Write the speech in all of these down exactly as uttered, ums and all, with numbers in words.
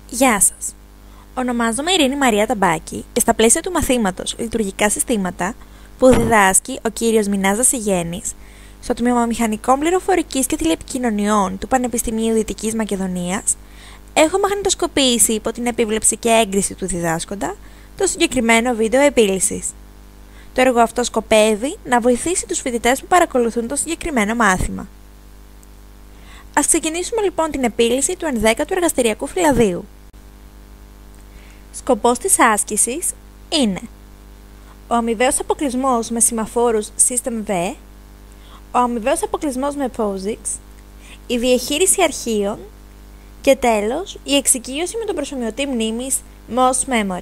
Γεια σας. Ονομάζομαι Ειρήνη Μαρία Ταμπάκη και στα πλαίσια του μαθήματος Λειτουργικά Συστήματα που διδάσκει ο κύριος Μινάς Δασηγένης στο Τμήμα Μηχανικών Πληροφορικής και Τηλεπικοινωνιών του Πανεπιστημίου Δυτικής Μακεδονίας, έχω μαγνητοσκοπήσει υπό την επίβλεψη και έγκριση του διδάσκοντα το συγκεκριμένο βίντεο επίλυσης. Το έργο αυτό σκοπεύει να βοηθήσει τους φοιτητές που παρακολουθούν το συγκεκριμένο μάθημα. Ας ξεκινήσουμε λοιπόν την επίλυση του ενδέκατου εργαστηριακού φυλαδίου. Σκοπός της άσκησης είναι ο αμοιβαίος αποκλεισμός με σημαφόρους System V, ο αμοιβαίος αποκλεισμός με POSIX, η διαχείριση αρχείων και τέλος η εξοικείωση με τον προσομοιωτή μνήμης Most Memory.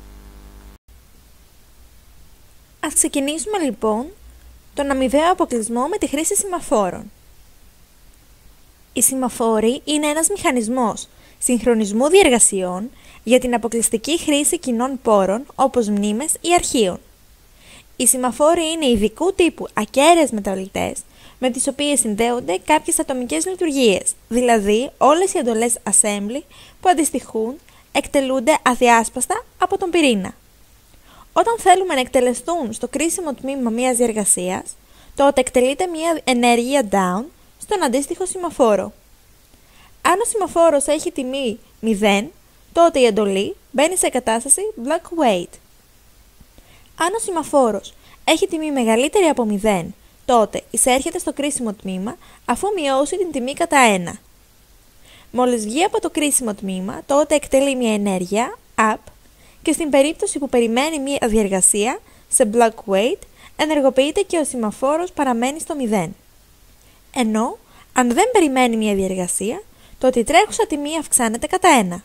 Ας ξεκινήσουμε λοιπόν τον αμοιβαίο αποκλεισμό με τη χρήση σημαφόρων. Οι σημαφόροι είναι ένας μηχανισμός συγχρονισμού διεργασιών για την αποκλειστική χρήση κοινών πόρων όπως μνήμες ή αρχείων. Οι σημαφόροι είναι ειδικού τύπου ακέραιες μεταβλητές με τις οποίες συνδέονται κάποιες ατομικές λειτουργίες, δηλαδή όλες οι εντολές assembly που αντιστοιχούν εκτελούνται αδιάσπαστα από τον πυρήνα. Όταν θέλουμε να εκτελεστούν στο κρίσιμο τμήμα μιας διεργασίας, τότε εκτελείται μια ενέργεια down στον αντίστοιχο σημαφόρο. Αν ο σημαφόρος έχει τιμή μηδέν, τότε η εντολή μπαίνει σε κατάσταση black wait. Αν ο σημαφόρος έχει τιμή μεγαλύτερη από μηδέν, τότε εισέρχεται στο κρίσιμο τμήμα αφού μειώσει την τιμή κατά ένα. Μόλις βγει από το κρίσιμο τμήμα, τότε εκτελεί μια ενέργεια up και στην περίπτωση που περιμένει μια διεργασία σε black wait, ενεργοποιείται και ο σημαφόρος παραμένει στο μηδέν. Ενώ, αν δεν περιμένει μια διεργασία, τότε η τρέχουσα τιμή αυξάνεται κατά ένα.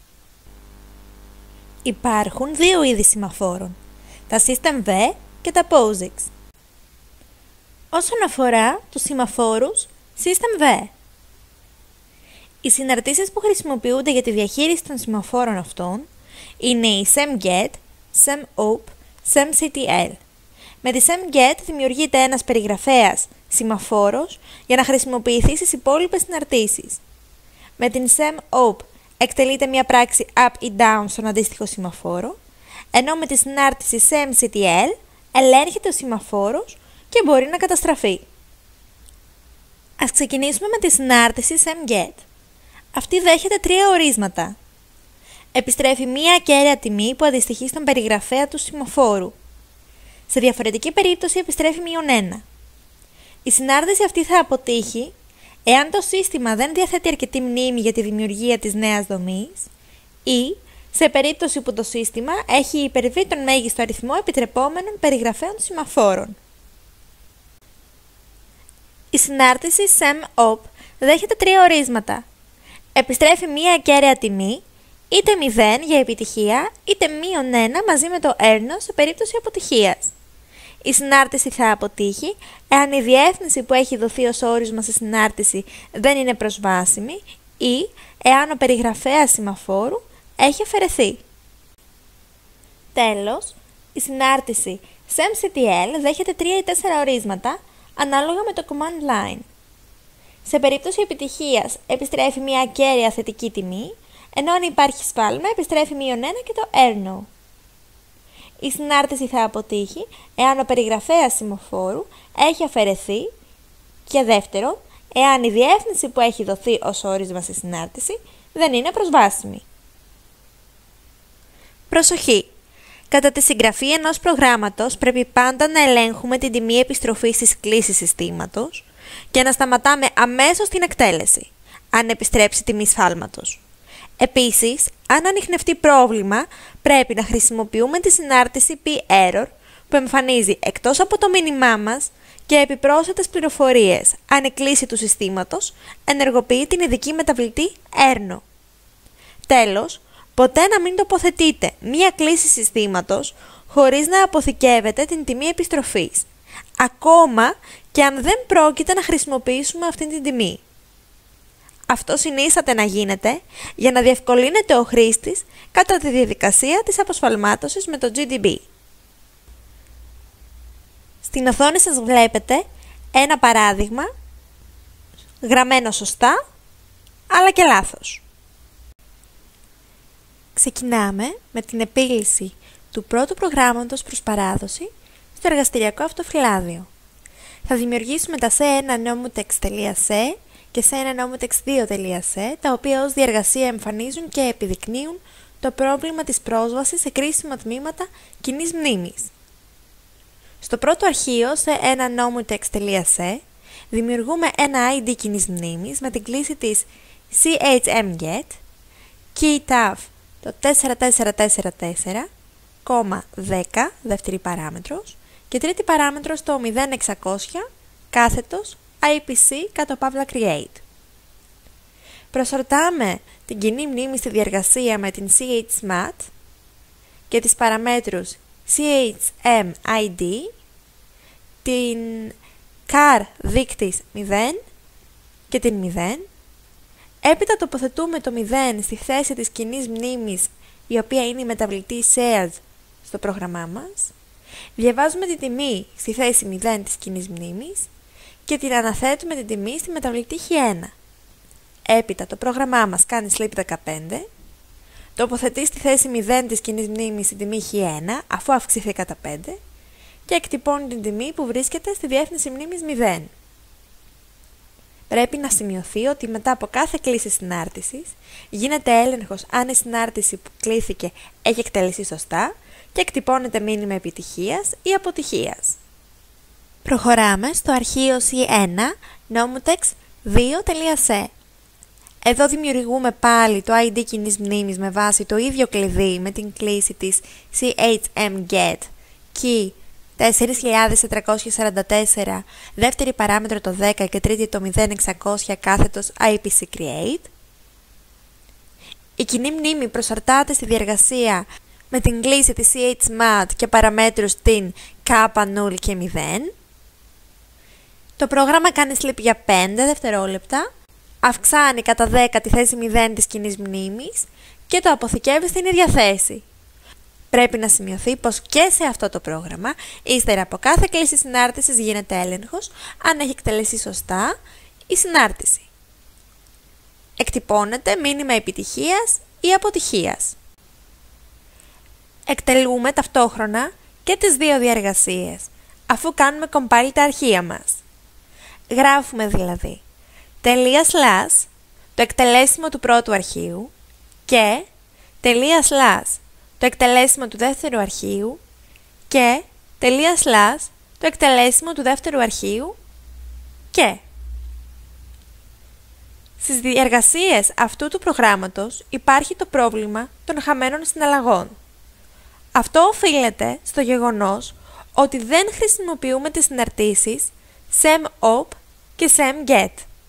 Υπάρχουν δύο είδη σημαφόρων, τα System V και τα POSIX. Όσον αφορά τους σημαφόρους System V, οι συναρτήσεις που χρησιμοποιούνται για τη διαχείριση των σημαφόρων αυτών είναι η SEMGET, SEMOP, SEMCTL. Με τη SEMGET δημιουργείται ένας περιγραφέας σημαφόρος για να χρησιμοποιηθεί στις υπόλοιπες συναρτήσεις. Με την SEMOP εκτελείται μια πράξη up ή down στον αντίστοιχο σημαφόρο, ενώ με τη συνάρτηση SEMCTL ελέγχεται ο σημαφόρος και μπορεί να καταστραφεί. Ας ξεκινήσουμε με τη συνάρτηση SEMGET. Αυτή δέχεται τρία ορίσματα. Επιστρέφει μία ακέραια τιμή που αντιστοιχεί στον περιγραφέα του σημαφόρου. Σε διαφορετική περίπτωση επιστρέφει μείον ένα. Η συνάρτηση αυτή θα αποτύχει εάν το σύστημα δεν διαθέτει αρκετή μνήμη για τη δημιουργία της νέας δομής ή σε περίπτωση που το σύστημα έχει υπερβεί τον μέγιστο αριθμό επιτρεπόμενων περιγραφέων σημαφόρων. Η συνάρτηση SEMOP δέχεται τρία ορίσματα. Επιστρέφει μία ακέραια τιμή, είτε μηδέν για επιτυχία, είτε μείον ένα μαζί με το έρνο σε περίπτωση αποτυχίας. Η συνάρτηση θα αποτύχει εάν η διεύθυνση που έχει δοθεί ως όρισμα σε συνάρτηση δεν είναι προσβάσιμη ή εάν ο περιγραφέας σημαφόρου έχει αφαιρεθεί. Τέλος, η συνάρτηση SEMCTL δέχεται τρία ή τέσσερα ορίσματα ανάλογα με το command line. Σε περίπτωση επιτυχίας επιστρέφει μια ακέραια θετική τιμή, ενώ αν υπάρχει σφάλμα επιστρέφει μείον ένα και το έρνο. Η συνάρτηση θα αποτύχει εάν ο περιγραφέας σημαφόρου έχει αφαιρεθεί και δεύτερον, εάν η διεύθυνση που έχει δοθεί ως όρισμα στη συνάρτηση δεν είναι προσβάσιμη. Προσοχή! Κατά τη συγγραφή ενός προγράμματος πρέπει πάντα να ελέγχουμε την τιμή επιστροφής της κλήσης συστήματος και να σταματάμε αμέσως την εκτέλεση, αν επιστρέψει τιμή σφάλματος. Επίσης, αν ανιχνευτεί πρόβλημα, πρέπει να χρησιμοποιούμε τη συνάρτηση P-Error που εμφανίζει εκτός από το μήνυμά μας και επιπρόσθετες πληροφορίες αν η κλήση του συστήματος ενεργοποιεί την ειδική μεταβλητή έρνο. Τέλος, ποτέ να μην τοποθετείτε μία κλήση συστήματος χωρίς να αποθηκεύετε την τιμή επιστροφής, ακόμα και αν δεν πρόκειται να χρησιμοποιήσουμε αυτή την τιμή. Αυτό συνίσταται να γίνεται για να διευκολύνεται ο χρήστης κατά τη διαδικασία της αποσφαλμάτωσης με το τζι ντι μπι. Στην οθόνη σας βλέπετε ένα παράδειγμα γραμμένο σωστά αλλά και λάθος. Ξεκινάμε με την επίλυση του πρώτου προγράμματος προς παράδοση στο εργαστηριακό αυτοφυλάδιο. Θα δημιουργήσουμε τα σε ένα nomutex.se και σε ένα nomutex2.se, τα οποία ως διεργασία εμφανίζουν και επιδεικνύουν το πρόβλημα της πρόσβασης σε κρίσιμα τμήματα κοινής μνήμης. Στο πρώτο αρχείο, σε ένα nomutex.se, δημιουργούμε ένα άι ντι κοινής μνήμης με την κλίση της chmget, key taf το τέσσερα τέσσερα τέσσερα τέσσερα, δέκα, δεύτερη παράμετρος, και τρίτη παράμετρος το μηδέν εξακόσια, κάθετος, ipc κάτω παύλα create. Προσορτάμε την κοινή μνήμη στη διεργασία με την chmad και τις παραμέτρους chmid, την car δείκτης μηδέν και την μηδέν. Έπειτα τοποθετούμε το μηδέν στη θέση της κοινής μνήμης, η οποία είναι η μεταβλητή shared στο πρόγραμμά μας. Διαβάζουμε την τιμή στη θέση μηδέν της κοινής μνήμης και την αναθέτουμε την τιμή στη μεταβλητή χ ένα. Έπειτα το πρόγραμμά μας κάνει sleep δεκαπέντε, τοποθετεί στη θέση μηδέν της κοινής μνήμης την τιμή χ ένα αφού αυξηθεί κατά πέντε και εκτυπώνει την τιμή που βρίσκεται στη διεύθυνση μνήμης μηδέν. Πρέπει να σημειωθεί ότι μετά από κάθε κλήση συνάρτησης γίνεται έλεγχος αν η συνάρτηση που κλήθηκε έχει εκτελεστεί σωστά και εκτυπώνεται μήνυμα επιτυχίας ή αποτυχίας. Προχωράμε στο αρχείο σι ένα nomutex2.se. Εδώ δημιουργούμε πάλι το άι ντι κοινής μνήμης με βάση το ίδιο κλειδί με την κλίση της chmget key τέσσερα χιλιάδες τετρακόσια σαράντα τέσσερα, δεύτερη παράμετρο το δέκα και τρίτη το μηδέν εξακόσια, κάθετος ipc create. Η κοινή μνήμη προσαρτάται στη διεργασία με την κλίση της chmad και παραμέτρους την k null και μηδέν. Το πρόγραμμα κάνει sleep για πέντε δευτερόλεπτα, αυξάνει κατά δέκα τη θέση μηδέν της κοινής μνήμης και το αποθηκεύει στην ίδια θέση. Πρέπει να σημειωθεί πως και σε αυτό το πρόγραμμα, ύστερα από κάθε κλήση συνάρτησης γίνεται έλεγχος αν έχει εκτελεστεί σωστά η συνάρτηση. Εκτυπώνεται μήνυμα επιτυχίας ή αποτυχίας. Εκτελούμε ταυτόχρονα και τις δύο διεργασίες, αφού κάνουμε compile τα αρχεία μας. Γράφουμε δηλαδή τελεία slash το εκτελέσιμο του πρώτου αρχείου και τελεία slash το εκτελέσιμο του δεύτερου αρχείου και τελεία slash το εκτελέσιμο του δεύτερου αρχείου και. Στις διεργασίες αυτού του προγράμματος υπάρχει το πρόβλημα των χαμένων συναλλαγών. Αυτό οφείλεται στο γεγονός ότι δεν χρησιμοποιούμε τις συναρτήσεις semop και semget.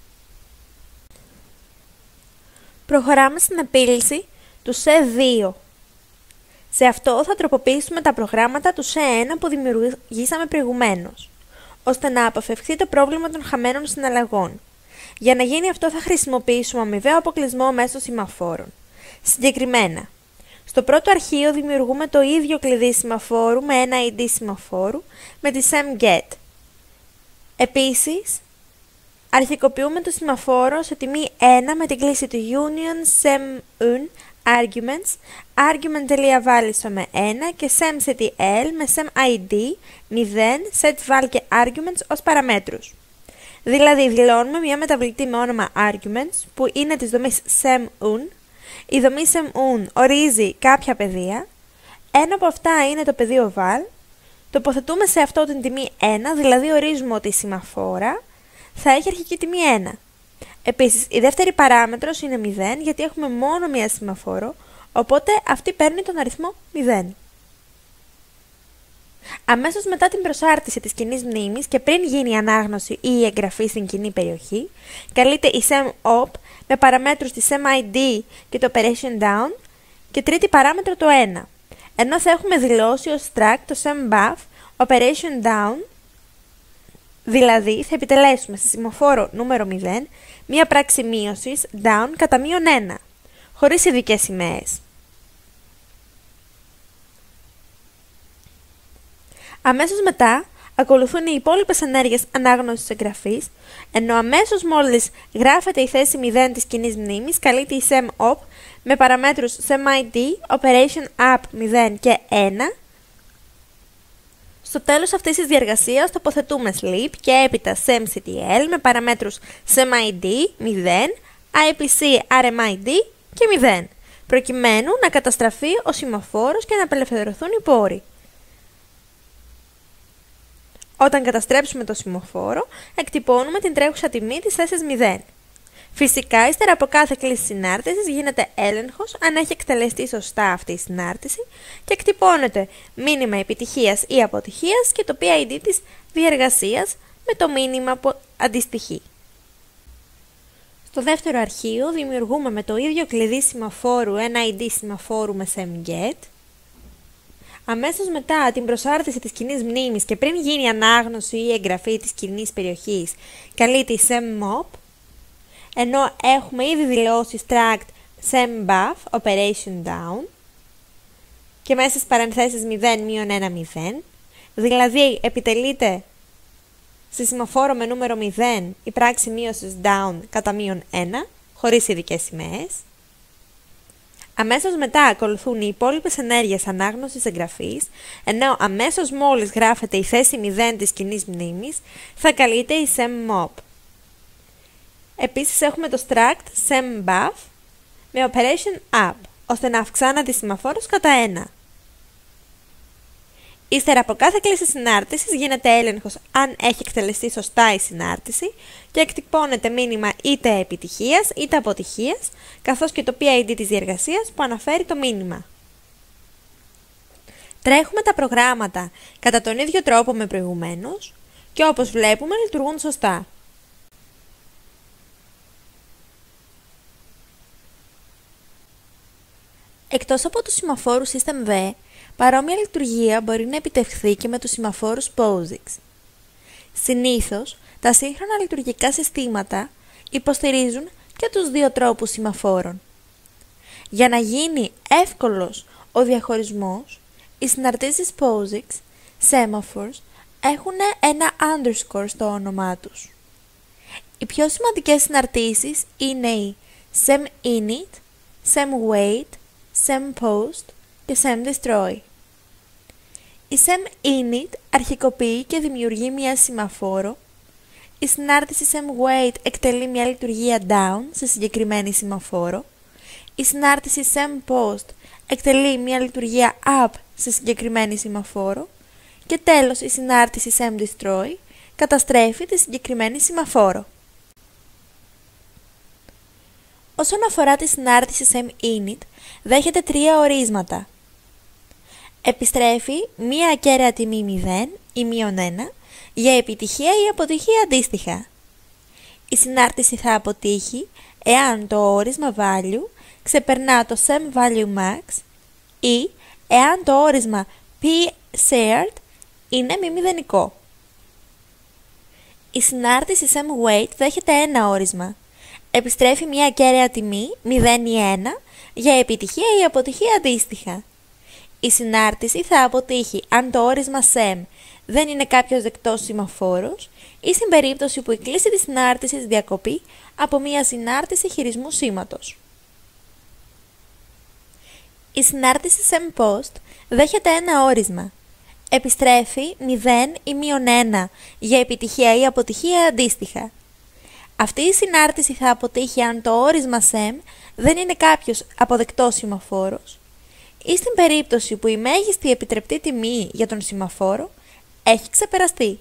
Προχωράμε στην επίλυση του σε δύο. Σε αυτό θα τροποποιήσουμε τα προγράμματα του σε ένα που δημιουργήσαμε προηγουμένως, ώστε να αποφευχθεί το πρόβλημα των χαμένων συναλλαγών. Για να γίνει αυτό θα χρησιμοποιήσουμε αμοιβαίο αποκλεισμό μέσω σημαφόρων. Συγκεκριμένα, στο πρώτο αρχείο δημιουργούμε το ίδιο κλειδί σημαφόρου με ένα άι ντι σημαφόρου με τη semget. Επίσης, αρχικοποιούμε το σημαφόρο σε τιμή ένα με την κλίση του union semun arguments, argument.value με ένα και semctl με semid μηδέν, setval και arguments ως παραμέτρους. Δηλαδή δηλώνουμε μια μεταβλητή με όνομα arguments που είναι της δομής semun. Η δομή semun ορίζει κάποια πεδία, ένα από αυτά είναι το πεδίο val, τοποθετούμε σε αυτό την τιμή ένα, δηλαδή ορίζουμε ότι η σημαφόρα θα έχει αρχική τιμή ένα. Επίσης, η δεύτερη παράμετρος είναι μηδέν γιατί έχουμε μόνο μία σημαφόρο, οπότε αυτή παίρνει τον αριθμό μηδέν. Αμέσως μετά την προσάρτηση της κοινής μνήμης και πριν γίνει η ανάγνωση ή η εγγραφή στην κοινή περιοχή, καλείται η semop με παραμέτρους τη semid και το operation down και τρίτη παράμετρο το ένα, ενώ θα έχουμε δηλώσει ως track το sembuff operation down. Δηλαδή, θα επιτελέσουμε στη σημαφόρο νούμερο μηδέν μία πράξη μείωσης down κατά μείον ένα, χωρίς ειδικές σημαίες. Αμέσως μετά, ακολουθούν οι υπόλοιπες ενέργειες ανάγνωσης εγγραφής, ενώ αμέσως μόλις γράφεται η θέση μηδέν της κοινής μνήμης, καλείται η semOp με παραμέτρους semID, operation up μηδέν και ένα. Στο τέλος αυτής της διεργασίας τοποθετούμε sleep και έπειτα semctl με παραμέτρους semID μηδέν, άι πι σι rmid και μηδέν, προκειμένου να καταστραφεί ο σημαφόρος και να απελευθερωθούν οι πόροι. Όταν καταστρέψουμε το σημαφόρο, εκτυπώνουμε την τρέχουσα τιμή της θέσης μηδέν. Φυσικά, ύστερα από κάθε κλίση συνάρτησης γίνεται έλεγχος αν έχει εκτελεστεί σωστά αυτή η συνάρτηση και εκτυπώνεται μήνυμα επιτυχίας ή αποτυχίας και το πι άι ντι της διεργασίας με το μήνυμα που αντιστοιχεί. Στο δεύτερο αρχείο δημιουργούμε με το ίδιο κλειδί σημαφόρου ένα άι ντι σημαφόρου με semGet. Αμέσως μετά την προσάρτηση της κοινής μνήμης και πριν γίνει ανάγνωση ή εγγραφή της κοινής περιοχής, καλείται η semMop, ενώ έχουμε ήδη δηλώσει struct semBuff operation down και μέσα στις παρενθέσεις μηδέν ένα μηδέν, δηλαδή επιτελείται στη σημαφόρο με νούμερο μηδέν η πράξη μείωσης down κατά μείον ένα, χωρίς ειδικές σημαίες. Αμέσως μετά ακολουθούν οι υπόλοιπες ενέργειες ανάγνωσης εγγραφής, ενώ αμέσως μόλις γράφεται η θέση μηδέν της κοινής μνήμης, θα καλείται η semMop. Επίσης έχουμε το struct semBuff με operation up, ώστε να αυξάνεται η σημαφόρος κατά ένα. Ύστερα από κάθε κλίση συνάρτησης γίνεται έλεγχος αν έχει εκτελεστεί σωστά η συνάρτηση και εκτυπώνεται μήνυμα είτε επιτυχίας είτε αποτυχίας, καθώς και το πι άι ντι της διεργασίας που αναφέρει το μήνυμα. Τρέχουμε τα προγράμματα κατά τον ίδιο τρόπο με προηγουμένως και όπως βλέπουμε λειτουργούν σωστά. Εκτός από τους σημαφόρους SystemV, παρόμοια λειτουργία μπορεί να επιτευχθεί και με τους σημαφόρους POSIX. Συνήθως, τα σύγχρονα λειτουργικά συστήματα υποστηρίζουν και τους δύο τρόπους σημαφόρων. Για να γίνει εύκολος ο διαχωρισμός, οι συναρτήσεις POSIX, semaphores, έχουν ένα underscore στο όνομά τους. Οι πιο σημαντικές συναρτήσεις είναι οι semInit, semWait, semPost και semDestroy. Η semInit αρχικοποιεί και δημιουργεί μια σημαφόρο, η συνάρτηση semWait εκτελεί μια λειτουργία down σε συγκεκριμένη σημαφόρο, η συνάρτηση semPost εκτελεί μια λειτουργία up σε συγκεκριμένη σημαφόρο και τέλος η συνάρτηση semDestroy καταστρέφει τη συγκεκριμένη σημαφόρο. Όσον αφορά τη συνάρτηση semInit, δέχεται τρία ορίσματα. Επιστρέφει μία ακέραια τιμή μηδέν ή μείον ένα για επιτυχία ή αποτυχία αντίστοιχα. Η συνάρτηση θα αποτύχει εάν το όρισμα value ξεπερνά το semValueMax ή εάν το όρισμα pShared είναι μη μηδενικό. Η συνάρτηση semWait δέχεται ένα όρισμα. Επιστρέφει μια ακέραια τιμή μηδέν ή ένα για επιτυχία ή αποτυχία αντίστοιχα. Η συνάρτηση θα αποτύχει αν το όρισμα sem δεν είναι κάποιος δεκτός σημαφόρος ή στην περίπτωση που η κλίση της συνάρτησης διακοπεί από μια συνάρτηση χειρισμού σήματος. Η συνάρτηση semPost δέχεται ένα όρισμα. Επιστρέφει μηδέν ή μείον ένα για επιτυχία ή αποτυχία αντίστοιχα. Αυτή η συνάρτηση θα αποτύχει αν το όρισμα sem δεν είναι κάποιος αποδεκτός σημαφόρος ή στην περίπτωση που η μέγιστη επιτρεπτή τιμή για τον σημαφόρο έχει ξεπεραστεί.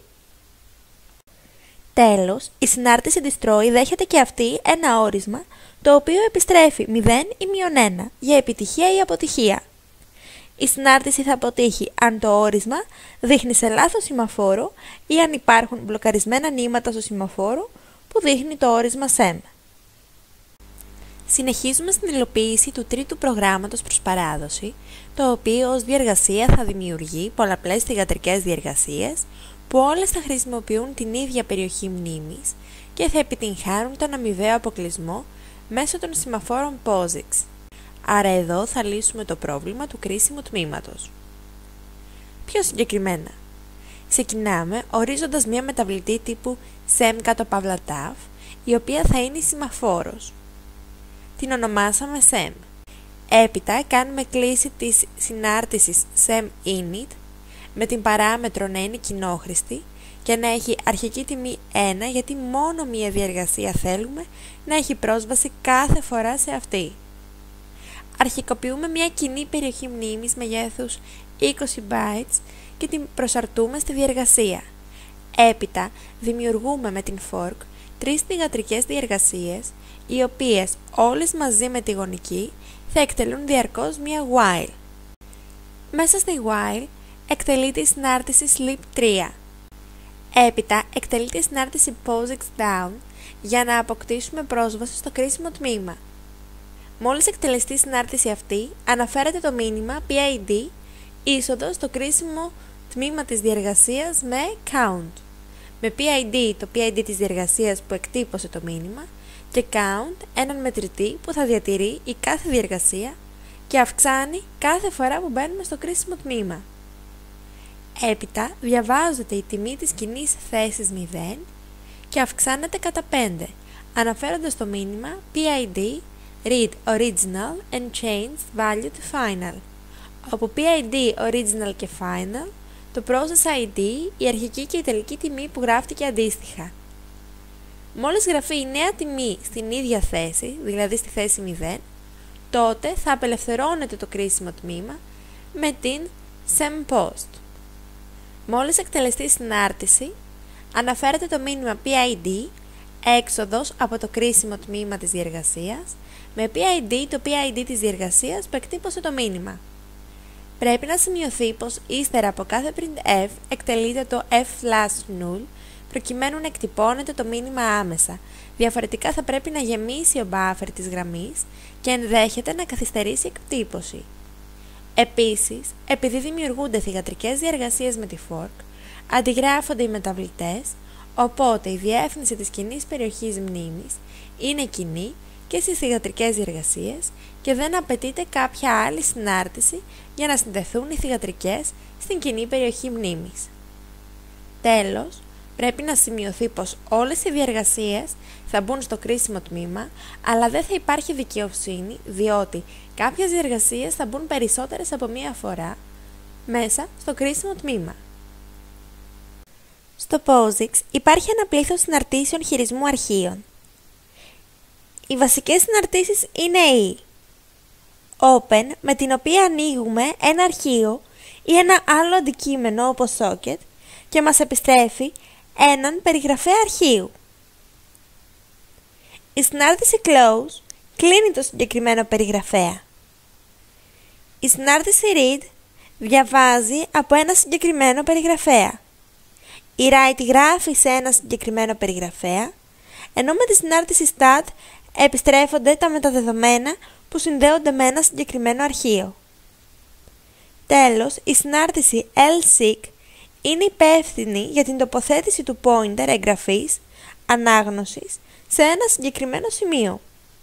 Τέλος, η συνάρτηση Destroy δέχεται και αυτή ένα όρισμα το οποίο επιστρέφει μηδέν ή μείον ένα για επιτυχία ή αποτυχία. Η συνάρτηση θα αποτύχει αν το όρισμα δείχνει σε λάθος σημαφόρο ή αν υπάρχουν μπλοκαρισμένα νήματα στο σημαφόρο που δείχνει το όρισμα sem. Συνεχίζουμε στην υλοποίηση του τρίτου προγράμματος προς παράδοση, το οποίο ως διεργασία θα δημιουργεί πολλαπλές θυγατρικές διεργασίες που όλες θα χρησιμοποιούν την ίδια περιοχή μνήμης και θα επιτυγχάνουν τον αμοιβαίο αποκλεισμό μέσω των σημαφόρων POSIX. Άρα εδώ θα λύσουμε το πρόβλημα του κρίσιμου τμήματος. Πιο συγκεκριμένα, Ξεκινάμε ορίζοντας μια μεταβλητή τύπου sem κάτω παύλα taf, η οποία θα είναι η σημαφόρος. Την ονομάσαμε sem. Έπειτα κάνουμε κλίση της συνάρτησης sem_init με την παράμετρο να είναι κοινόχρηστη και να έχει αρχική τιμή ένα, γιατί μόνο μία διεργασία θέλουμε να έχει πρόσβαση κάθε φορά σε αυτή. Αρχικοποιούμε μια κοινή περιοχή μνήμης μεγέθους είκοσι bytes και την προσαρτούμε στη διεργασία. Έπειτα δημιουργούμε με την fork τρεις θυγατρικές διεργασίες, οι οποίες όλες μαζί με τη γωνική θα εκτελούν διαρκώς μια while. Μέσα στη while εκτελείται η συνάρτηση sleep τρία. Έπειτα εκτελείται η συνάρτηση POSIX down για να αποκτήσουμε πρόσβαση στο κρίσιμο τμήμα. Μόλις εκτελεστεί η συνάρτηση αυτή, αναφέρεται το μήνυμα πι άι ντι είσοδο στο κρίσιμο τμήμα της διεργασίας με count. Με πι άι ντι το πι άι ντι της διεργασίας που εκτύπωσε το μήνυμα και count έναν μετρητή που θα διατηρεί η κάθε διεργασία και αυξάνει κάθε φορά που μπαίνουμε στο κρίσιμο τμήμα. Έπειτα διαβάζεται η τιμή της κοινής θέσης μηδέν και αυξάνεται κατά πέντε, αναφέροντας το μήνυμα πι άι ντι read original and changed value to final, όπου πι άι ντι original και final, το process άι ντι, η αρχική και η τελική τιμή που γράφτηκε αντίστοιχα. Μόλις γραφεί η νέα τιμή στην ίδια θέση, δηλαδή στη θέση μηδέν, τότε θα απελευθερώνεται το κρίσιμο τμήμα με την sem_post. Μόλις εκτελεστεί η συνάρτηση, αναφέρεται το μήνυμα πι άι ντι, έξοδος από το κρίσιμο τμήμα της διεργασίας, με πι άι ντι το πι άι ντι της διεργασίας που εκτύπωσε το μήνυμα. Πρέπει να σημειωθεί πως ύστερα από κάθε printf εκτελείται το f null προκειμένου να εκτυπώνεται το μήνυμα άμεσα, διαφορετικά θα πρέπει να γεμίσει ο buffer της γραμμής και ενδέχεται να καθυστερήσει η εκτύπωση. Επίσης, επειδή δημιουργούνται θυγατρικές διεργασίες με τη fork, αντιγράφονται οι μεταβλητές, οπότε η διεύθυνση της κοινής περιοχής μνήμης είναι κοινή και στις θυγατρικές διεργασίες και δεν απαιτείται κάποια άλλη συνάρτηση για να συνδεθούν οι θυγατρικές στην κοινή περιοχή μνήμης. Τέλος, πρέπει να σημειωθεί πως όλες οι διεργασίες θα μπουν στο κρίσιμο τμήμα, αλλά δεν θα υπάρχει δικαιοσύνη, διότι κάποιες διεργασίες θα μπουν περισσότερες από μία φορά μέσα στο κρίσιμο τμήμα. Στο POSIX υπάρχει ένα πλήθος συναρτήσεων χειρισμού αρχείων. Οι βασικές συναρτήσεις είναι η Open, με την οποία ανοίγουμε ένα αρχείο ή ένα άλλο αντικείμενο όπως socket και μας επιστρέφει έναν περιγραφέα αρχείου. Η συνάρτηση Close κλείνει το συγκεκριμένο περιγραφέα. Η συνάρτηση Read διαβάζει από ένα συγκεκριμένο περιγραφέα. Η Write γράφει σε ένα συγκεκριμένο περιγραφέα, ενώ με τη συνάρτηση Stat επιστρέφονται τα μεταδεδομένα που συνδέονται με ένα συγκεκριμένο αρχείο. Τέλος, η συνάρτηση lseek είναι υπεύθυνη για την τοποθέτηση του pointer εγγραφής, ανάγνωσης, σε ένα συγκεκριμένο σημείο.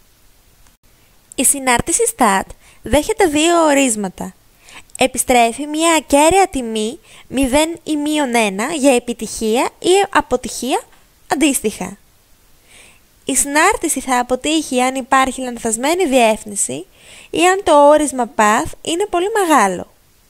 Η συνάρτηση stat δέχεται δύο ορίσματα. Επιστρέφει μια ακέραια τιμή μηδέν ή μείον ένα για επιτυχία ή αποτυχία αντίστοιχα. Η συνάρτηση θα αποτύχει αν υπάρχει λανθασμένη διεύθυνση ή αν το όρισμα path είναι πολύ μεγάλο.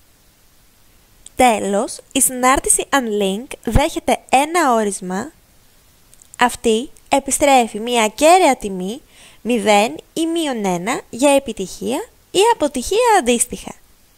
Τέλος, η συνάρτηση unlink δέχεται ένα όρισμα. Αυτή επιστρέφει μια ακέραια τιμή μηδέν ή μείον ένα για επιτυχία ή αποτυχία αντίστοιχα.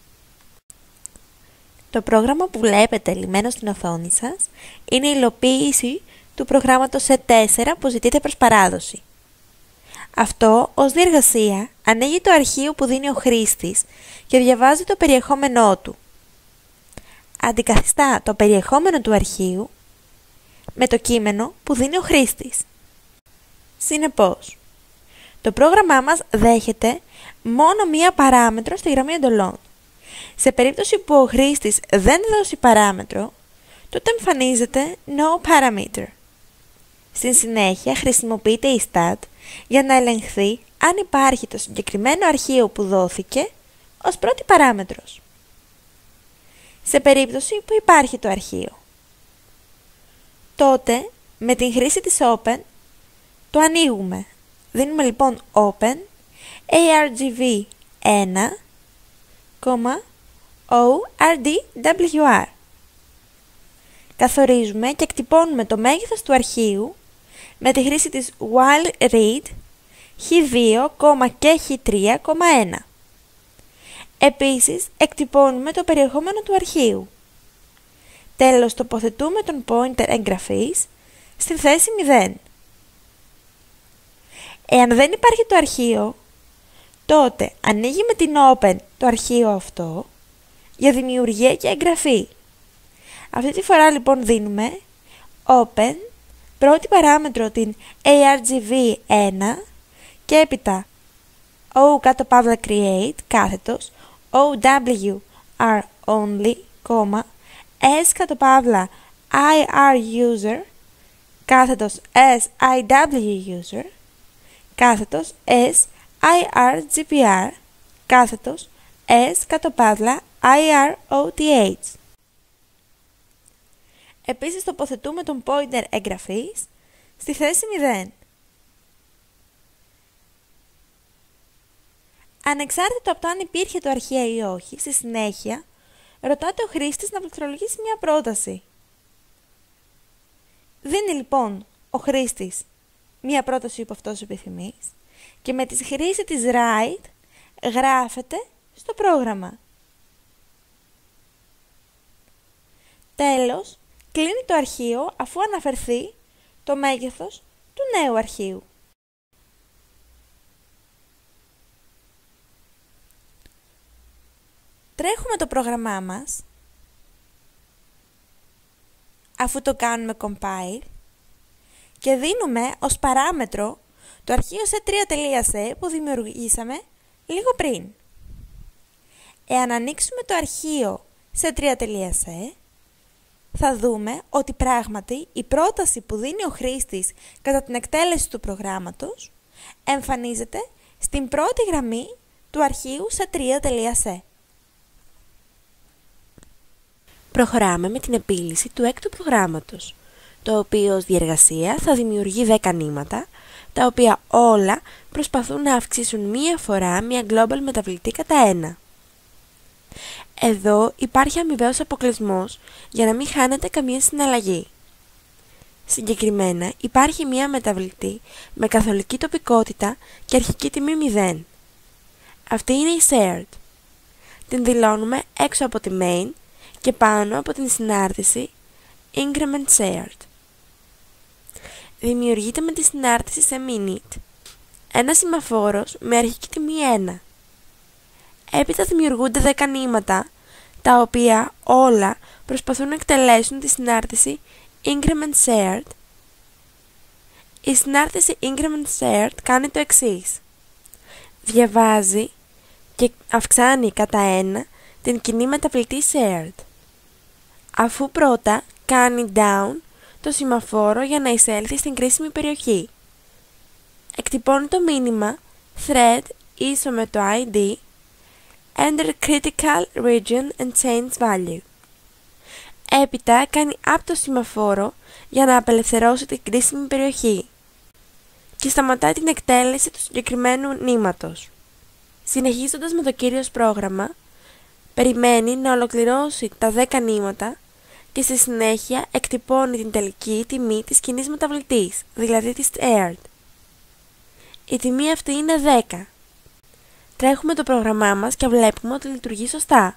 Το πρόγραμμα που βλέπετε λυμμένο στην οθόνη σας είναι η υλοποίηση του προγράμματος σετ τέσσερα που ζητείτε προς παράδοση. Αυτό ως διεργασία ανοίγει το αρχείο που δίνει ο χρήστης και διαβάζει το περιεχόμενό του. Αντικαθιστά το περιεχόμενο του αρχείου με το κείμενο που δίνει ο χρήστης. Συνεπώς, το πρόγραμμά μας δέχεται μόνο μία παράμετρο στη γραμμή εντολών. Σε περίπτωση που ο χρήστης δεν δώσει παράμετρο, τότε εμφανίζεται no parameter. Στην συνέχεια χρησιμοποιείται η stat για να ελεγχθεί αν υπάρχει το συγκεκριμένο αρχείο που δόθηκε ως πρώτη παράμετρος. Σε περίπτωση που υπάρχει το αρχείο, τότε με την χρήση της open το ανοίγουμε. Δίνουμε λοιπόν open argv ένα, ordwr. Καθορίζουμε και εκτυπώνουμε το μέγεθος του αρχείου με τη χρήση της while read χ δύο και χ τρία ένα. Επίσης, εκτυπώνουμε το περιεχόμενο του αρχείου. Τέλος, τοποθετούμε τον pointer εγγραφής στη θέση μηδέν. Εάν δεν υπάρχει το αρχείο, τότε ανοίγει με την open το αρχείο αυτό για δημιουργία και εγγραφή. Αυτή τη φορά λοιπόν δίνουμε open, πρώτη παράμετρο την argv ένα και έπειτα o κάτω παύλα create κάθετος owr only, s κάτω παύλα iruser κάθετος siwuser κάθετος sirgpr κάθετος s κάτω παύλα iroth. Επίσης τοποθετούμε τον pointer εγγραφής στη θέση μηδέν. Ανεξάρτητα από το αν υπήρχε το αρχείο ή όχι, στη συνέχεια ρωτάται ο χρήστης να πληκτρολογήσει μια πρόταση. Δίνει λοιπόν ο χρήστης μια πρόταση που αυτός επιθυμεί και με τη χρήση της write γράφεται στο πρόγραμμα. Τέλος, κλείνει το αρχείο αφού αναφερθεί το μέγεθος του νέου αρχείου. Τρέχουμε το πρόγραμμά μας, αφού το κάνουμε compile, και δίνουμε ως παράμετρο το αρχείο σι τρία.c που δημιουργήσαμε λίγο πριν. Εάν ανοίξουμε το αρχείο σι τρία.c, θα δούμε ότι πράγματι η πρόταση που δίνει ο χρήστης κατά την εκτέλεση του προγράμματος εμφανίζεται στην πρώτη γραμμή του αρχείου σι τρία.c. Προχωράμε με την επίλυση του έκτου προγράμματος, το οποίο ως διεργασία θα δημιουργεί δέκα νήματα, τα οποία όλα προσπαθούν να αυξήσουν μία φορά μία global μεταβλητή κατά ένα. Εδώ υπάρχει αμοιβαίος αποκλεισμός για να μην χάνετε καμία συναλλαγή. Συγκεκριμένα υπάρχει μία μεταβλητή με καθολική τοπικότητα και αρχική τιμή μηδέν. Αυτή είναι η shared. Την δηλώνουμε έξω από τη main και πάνω από την συνάρτηση increment shared. Δημιουργείται με τη συνάρτηση σε minute ένα σημαφόρος με αρχική τιμή ένα. Έπειτα δημιουργούνται δέκα νήματα, τα οποία όλα προσπαθούν να εκτελέσουν τη συνάρτηση increment shared. Η συνάρτηση increment shared κάνει το εξής. Διαβάζει και αυξάνει κατά ένα την κοινή μεταβλητή shared, αφού πρώτα κάνει down το σημαφόρο για να εισέλθει στην κρίσιμη περιοχή. Εκτυπώνει το μήνυμα thread ίσο με το άι ντι enter critical region and change value. Έπειτα κάνει up το σημαφόρο για να απελευθερώσει την κρίσιμη περιοχή και σταματάει την εκτέλεση του συγκεκριμένου νήματος. Συνεχίζοντας με το κύριος πρόγραμμα, περιμένει να ολοκληρώσει τα δέκα νήματα και στη συνέχεια εκτυπώνει την τελική τιμή της κοινής μεταβλητής, δηλαδή της shared. Η τιμή αυτή είναι δέκα. Τρέχουμε το πρόγραμμά μας και βλέπουμε ότι λειτουργεί σωστά.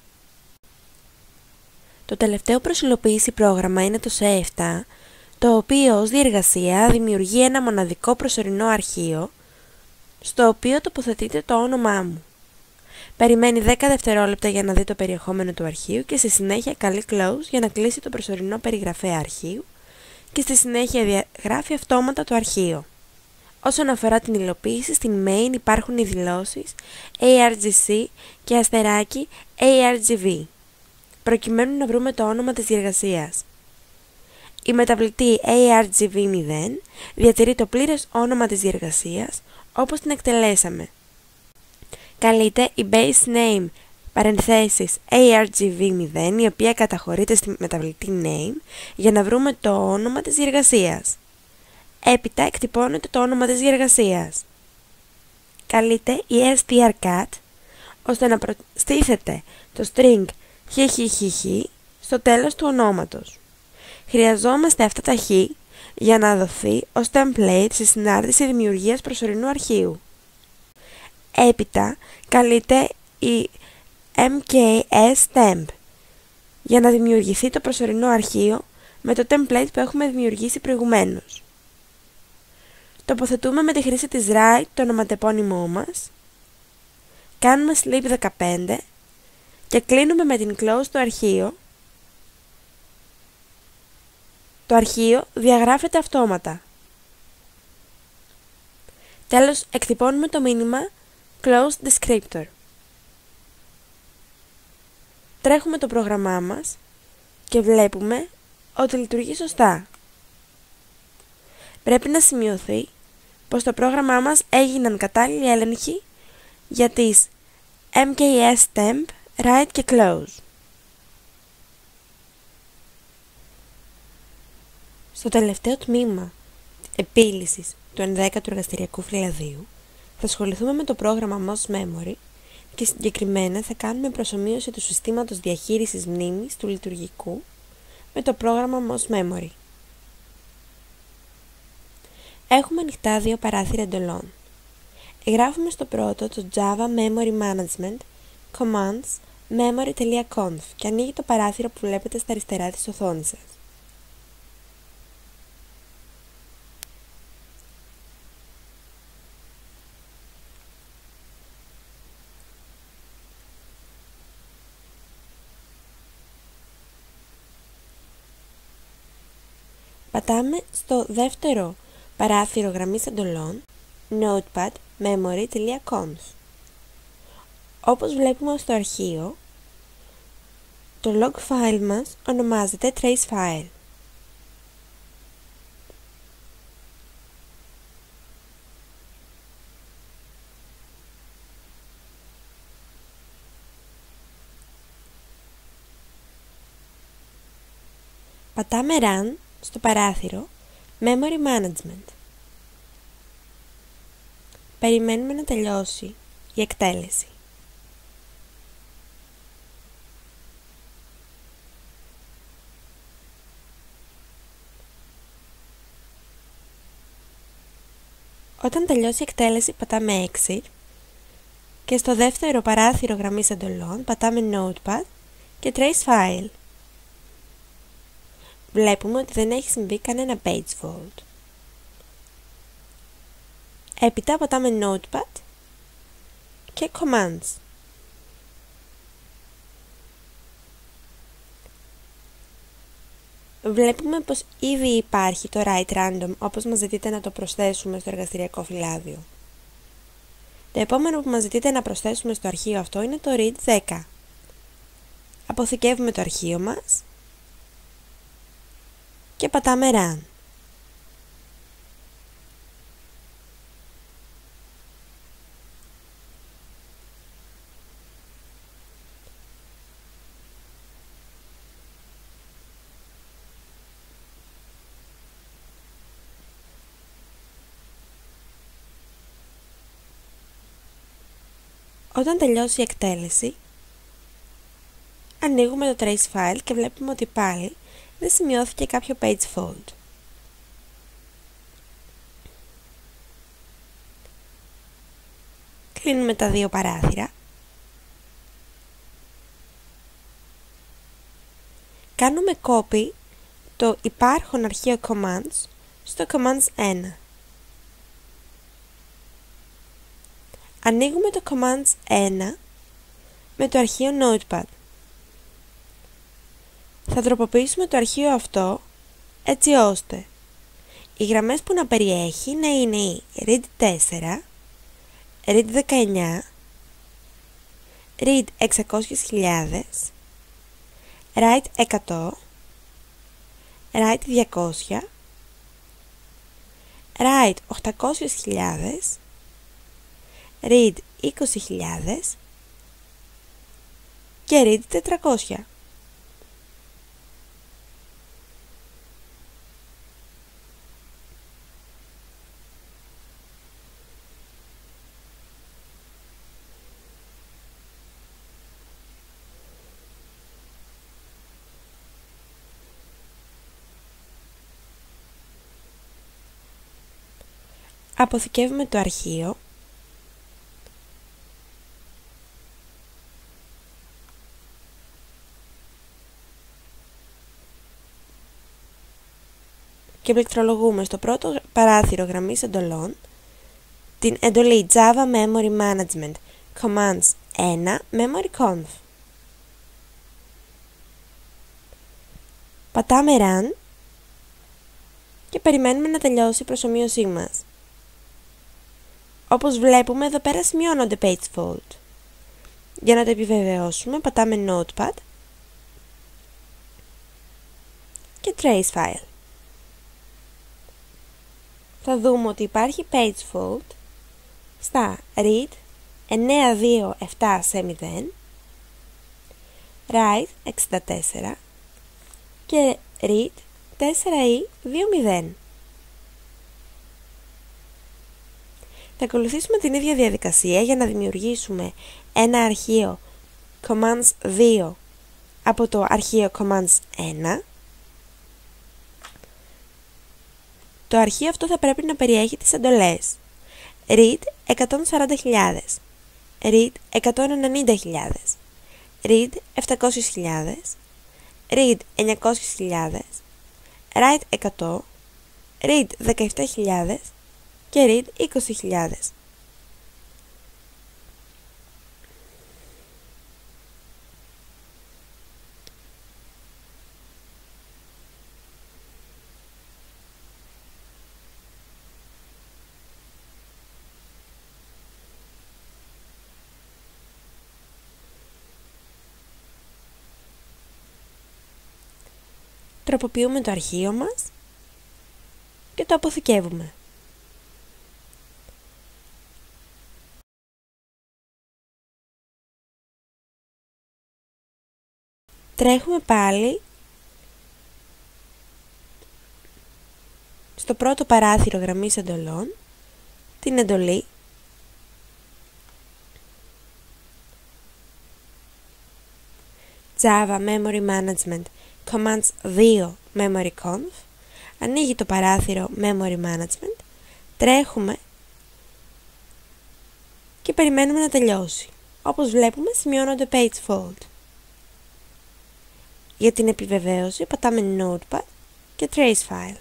Το τελευταίο προς υλοποίηση πρόγραμμα είναι το σι επτά, το οποίο ως διεργασία δημιουργεί ένα μοναδικό προσωρινό αρχείο, στο οποίο τοποθετείται το όνομά μου. Περιμένει δέκα δευτερόλεπτα για να δει το περιεχόμενο του αρχείου και στη συνέχεια καλεί close για να κλείσει το προσωρινό περιγραφέα αρχείου και στη συνέχεια διαγράφει αυτόματα το αρχείο. Όσον αφορά την υλοποίηση, στην main υπάρχουν οι δηλώσεις argc και αστεράκι argv, προκειμένου να βρούμε το όνομα της διεργασίας. Η μεταβλητή argv μηδέν διατηρεί το πλήρες όνομα της διεργασίας όπως την εκτελέσαμε. Καλείται η base name παρενθέσεις έι αρ τζι βι μηδέν, η οποία καταχωρείται στη μεταβλητή name, για να βρούμε το όνομα της διεργασίας. Έπειτα εκτυπώνεται το όνομα της διεργασίας. Καλείται η strcat, ώστε να προστίθεται το string χ στο τέλος του ονόματος. Χρειαζόμαστε αυτά τα χ για να δοθεί ως template στη συνάρτηση δημιουργίας προσωρινού αρχείου. Έπειτα καλείται η mkstemp για να δημιουργηθεί το προσωρινό αρχείο με το template που έχουμε δημιουργήσει προηγουμένως. Τοποθετούμε με τη χρήση της write το ονοματεπώνυμό μας, κάνουμε sleep δεκαπέντε και κλείνουμε με την close το αρχείο. Το αρχείο διαγράφεται αυτόματα. Τέλος, εκτυπώνουμε το μήνυμα close descriptor. Τρέχουμε το πρόγραμμά μας και βλέπουμε ότι λειτουργεί σωστά. Πρέπει να σημειωθεί πως στο πρόγραμμά μας έγιναν κατάλληλοι έλεγχοι για τις mkstemp, write και close. Στο τελευταίο τμήμα επίλυσης του ενδέκατου εργαστηριακού φυλαδίου θα ασχοληθούμε με το πρόγραμμα Moss Memory και συγκεκριμένα θα κάνουμε προσομοίωση του συστήματος διαχείρισης μνήμης του λειτουργικού με το πρόγραμμα Moss Memory. Έχουμε ανοιχτά δύο παράθυρα εντολών. Εγγράφουμε στο πρώτο το Java Memory Management Commands memory.conf και ανοίγει το παράθυρο που βλέπετε στα αριστερά της οθόνης σας. Πατάμε στο δεύτερο παράθυρο γραμμής εντολών Notepad memory.conf. Όπως βλέπουμε στο αρχείο, το log file μας ονομάζεται trace file. Πατάμε Run στο παράθυρο Memory Management. Περιμένουμε να τελειώσει η εκτέλεση. Όταν τελειώσει η εκτέλεση πατάμε Exit και στο δεύτερο παράθυρο γραμμής εντολών πατάμε Notepad και Trace File. Βλέπουμε ότι δεν έχει συμβεί κανένα page fault. Έπειτα πατάμε Notepad και Commands. Βλέπουμε πως ήδη υπάρχει το Write Random, όπως μας ζητείτε να το προσθέσουμε στο εργαστηριακό φυλάδιο. Το επόμενο που μας ζητείτε να προσθέσουμε στο αρχείο αυτό είναι το Read δέκα. Αποθηκεύουμε το αρχείο μας και πατάμε Run. Όταν τελειώσει η εκτέλεση, ανοίγουμε το Trace File και βλέπουμε ότι πάλι δεν σημειώθηκε κάποιο page fault. Κλείνουμε τα δύο παράθυρα. Κάνουμε copy το υπάρχον αρχείο commands στο commands ένα. Ανοίγουμε το commands ένα με το αρχείο Notepad. Θα τροποποιήσουμε το αρχείο αυτό έτσι ώστε οι γραμμές που να περιέχει να είναι η read τέσσερα, read δεκαεννιά, read εξακόσιες χιλιάδες, write εκατό, write διακόσια, write οκτακόσιες χιλιάδες, read είκοσι χιλιάδες, και read τετρακόσια. Αποθηκεύουμε το αρχείο και πληκτρολογούμε στο πρώτο παράθυρο γραμμής εντολών την εντολή Java Memory Management Commands ένα Memory Conf. Πατάμε Run και περιμένουμε να τελειώσει η προσομοίωσή μας. Όπως βλέπουμε εδώ πέρα σημειώνονται page fault. Για να το επιβεβαιώσουμε πατάμε Notepad και Trace File. Θα δούμε ότι υπάρχει page fault στα read εννιά δύο επτά μηδέν, write εξήντα τέσσερα και read τέσσερα ι δύο μηδέν. Θα ακολουθήσουμε την ίδια διαδικασία για να δημιουργήσουμε ένα αρχείο commands δύο από το αρχείο commands ένα. Το αρχείο αυτό θα πρέπει να περιέχει τις εντολές read εκατόν σαράντα χιλιάδες, read εκατόν ενενήντα χιλιάδες, read επτακόσιες χιλιάδες, read εννιακόσιες χιλιάδες, write εκατό, read δεκαεπτά χιλιάδες και read είκοσι χιλιάδες. Τροποποιούμε το αρχείο μας και το αποθηκεύουμε. Τρέχουμε πάλι στο πρώτο παράθυρο γραμμής εντολών την εντολή Java Memory Management Commands δύο Memory Conf. Ανοίγει το παράθυρο Memory Management, τρέχουμε και περιμένουμε να τελειώσει. Όπως βλέπουμε σημειώνονται page fault. Για την επιβεβαίωση πατάμε Notepad και Trace File.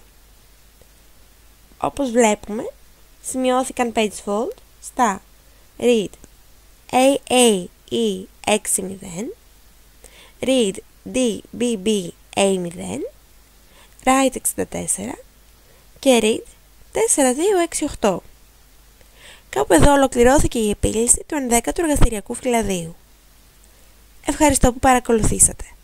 Όπως βλέπουμε σημειώθηκαν page fault στα read έι έι ι έξι μηδέν, read ντι μπι μπι έι μηδέν, write εξήντα τέσσερα και read τέσσερα δύο έξι οκτώ. Κάπου εδώ ολοκληρώθηκε η επίλυση του ενδέκατου εργαστηριακού φυλαδίου. Ευχαριστώ που παρακολουθήσατε.